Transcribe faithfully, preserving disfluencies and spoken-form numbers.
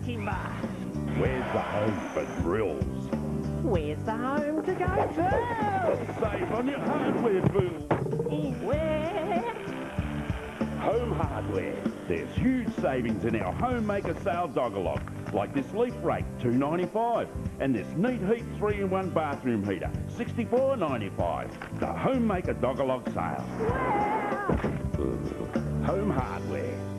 timber? Where's the home for drills? Where's the home to go to? Save on your hardware bills. Where? Home Hardware. There's huge savings in our Homemaker sale dog-a-log, like this leaf rake, two ninety-five, and this neat heat three in one bathroom heater, sixty-four ninety-five. The Homemaker dog-a-log sale. Where? Home Hardware.